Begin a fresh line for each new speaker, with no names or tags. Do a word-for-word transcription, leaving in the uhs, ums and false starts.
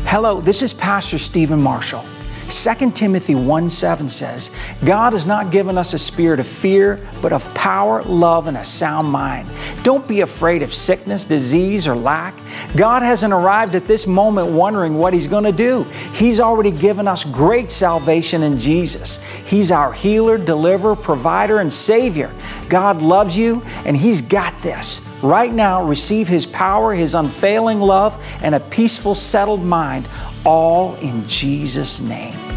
Hello, this is Pastor Stephen Marshall. Second Timothy one seven says, God has not given us a spirit of fear, but of power, love, and a sound mind. Don't be afraid of sickness, disease, or lack. God hasn't arrived at this moment wondering what He's going to do. He's already given us great salvation in Jesus. He's our healer, deliverer, provider, and Savior. God loves you, and He's got this. Right now, receive His power, His unfailing love, and a peaceful, settled mind, all in Jesus' name.